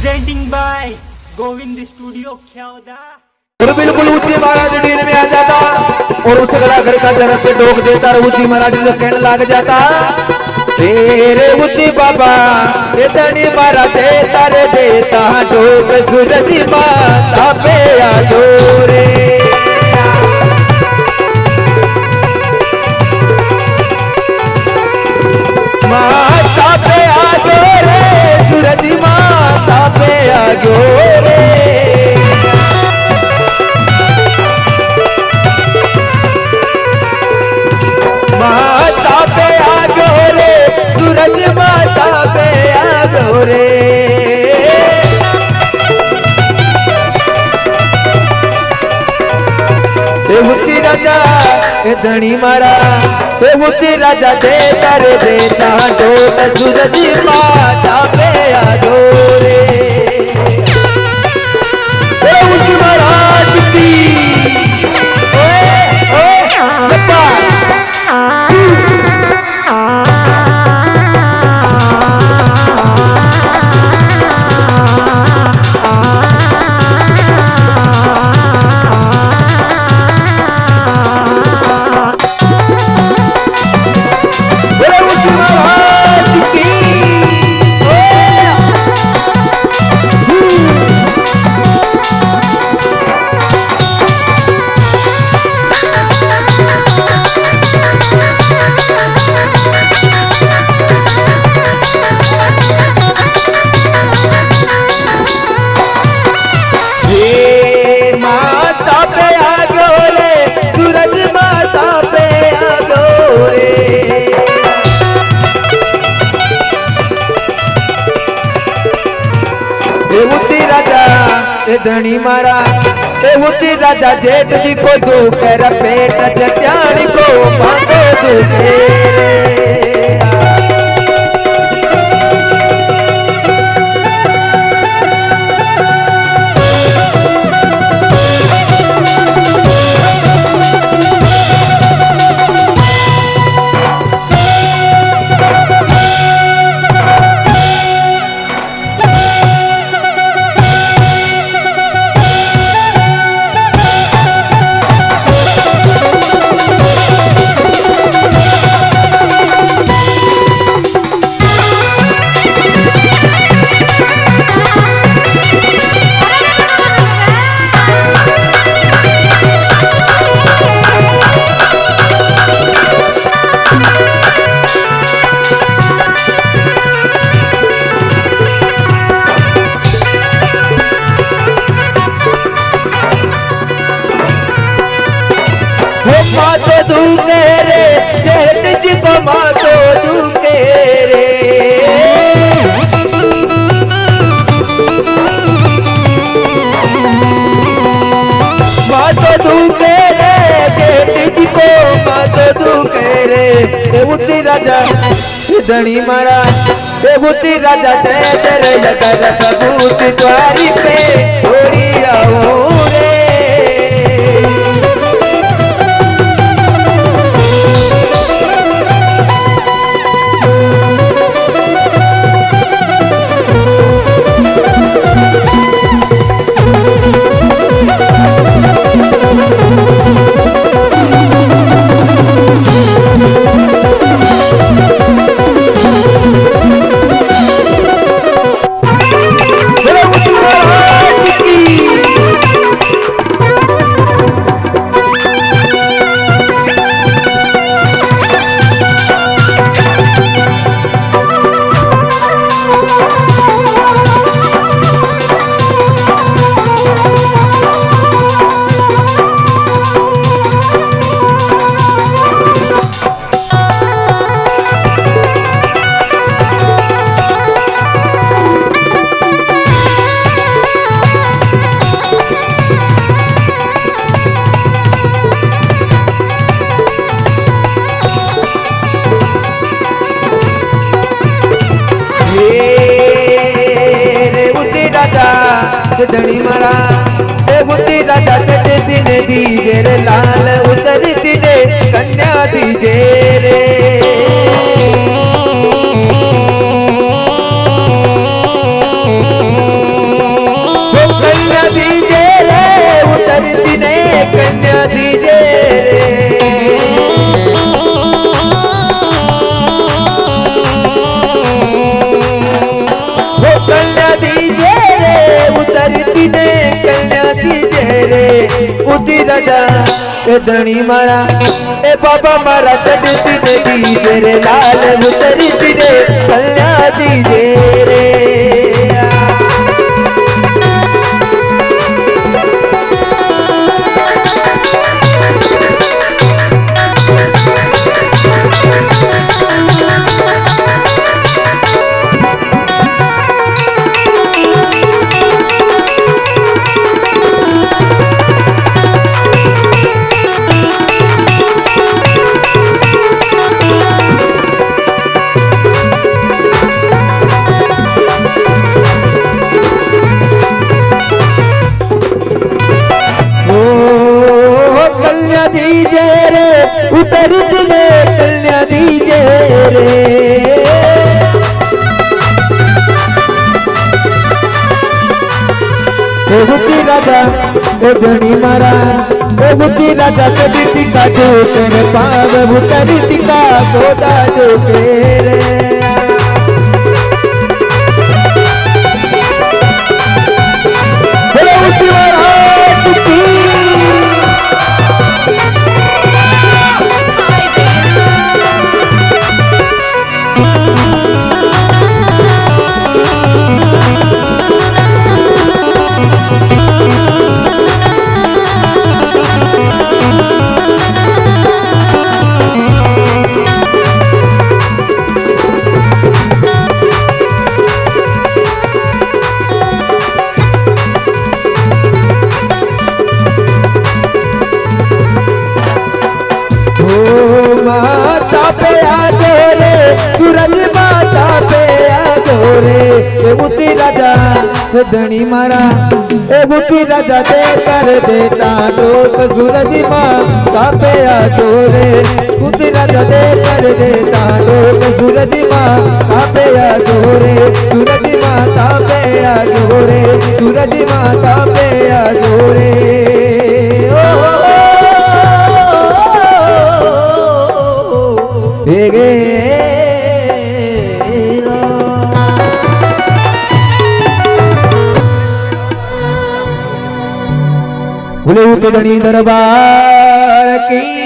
Presenting by Govind studio ख्यादा। और बिल्कुल ऊंची महाराज डीर में आ जाता और उस गला घर का जरा पे डोक देता और ऊंची महाराज जो कहने लग जाता, तेरे ऊंची बाबा इतनी मारा देता रे देता डोक सूरज माता पे आ जोरे। माता पे आ जोरे सूरज माता पे आ जोरे। माता पे आ गोरे सूरज माता पे आ गोरे। देवती राजा धनी मारा देवती राजा देता रे देता डोक सूरज माता पे आ गोरे। देवती महाराज की धनी मारा देवती राजा जेठ जी को दुखे रे पेट जट्याणी को बांधो दुखे। मातो दुखे रे जेठ जी को मातो दुखे रे। मातो दुखे रे जेठ जी को मातो दुखे रे। देवती राजा धनी मारा देवती राजा तेरे जगत सबूत द्वारी पे थोड़ी आओ रे। धनी मारा देवती राजा चटे दिने दीजे रे लाल उतर दिने कन्या दीजे रे। चढ़ती ने कन्या दीजे रे उती राजा ए धनी मारा ए बाबा मारा चढ़ती ने दीजे रे लाल उतरती ने कन्या दीजे रे दीजे रे उतर दिले कन्या दीजे रे बुद्धि राजा ए धनी मारा ए बुद्धि राजा कभी टिका जो कर पाव उतर टिका गोदा जो रे माता पे आजो रे सूरज माता पे आजो रे ए बुद्धि राजा धनी मारा ए बुद्धि राजा दे कर देता डोक सूरज माता पे आजो रे बुद्धि राजा दे कर देता डोक सूरज माता पे आजो रे सूरज माता पे आजो रे सूरज माता पे आजो रे बोले धनी दरबार की